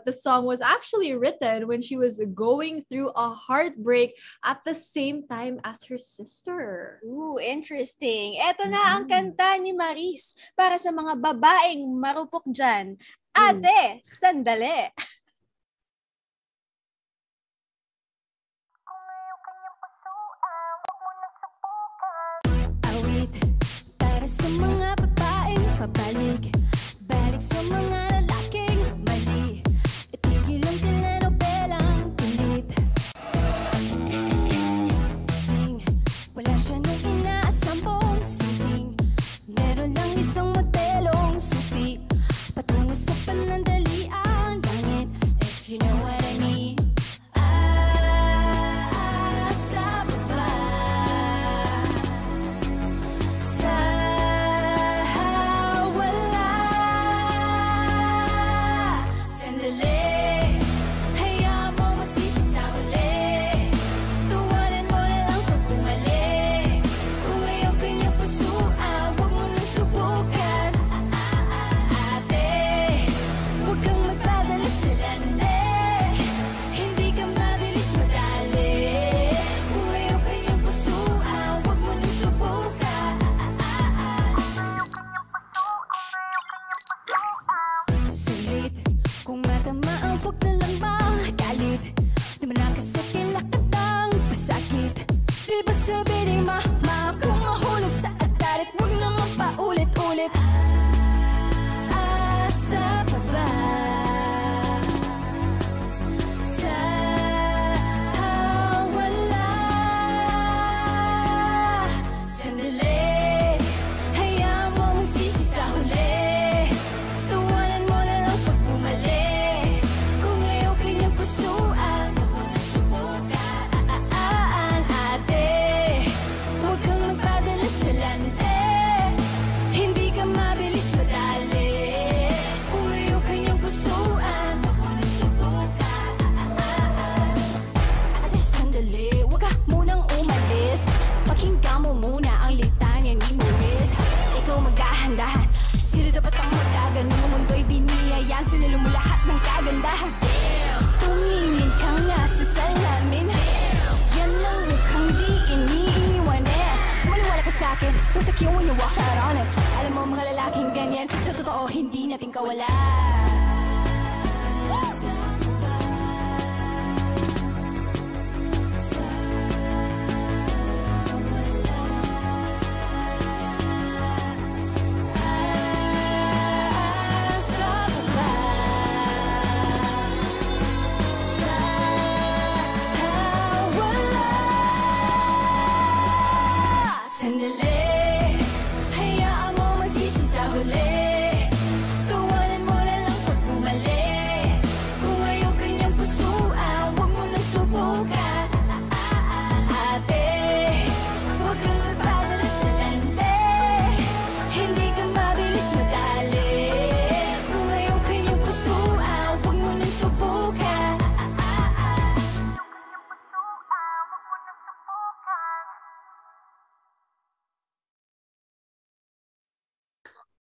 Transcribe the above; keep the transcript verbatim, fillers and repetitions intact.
that the song was actually written when she was going through a heartbreak at the same time as her sister. Ooh, interesting. Eto na ang kanta ni Maris para sa mga babaeng marupok dyan. Ate, Sandali! Awit para sa mga babaeng pabalik, balik sa mga lalaking mali. Itigil ang telenobelang pilit. Sing, wala siya nang inaasambong sising. Meron lang isang modelong susi, patungo sa panandalian langit, if you know what I mean. Sinilong mo lahat ng kagandahan. Tumingin ka nga sa salamin. Yan ang mukhang di iniiwan eh. Maniwala ka sa'kin, kung sa kiyo when you walk out on it. Alam mo mga lalaking ganyan, sa totoo hindi natin kawala. Sandali, hayaan mo magsisi sa huli.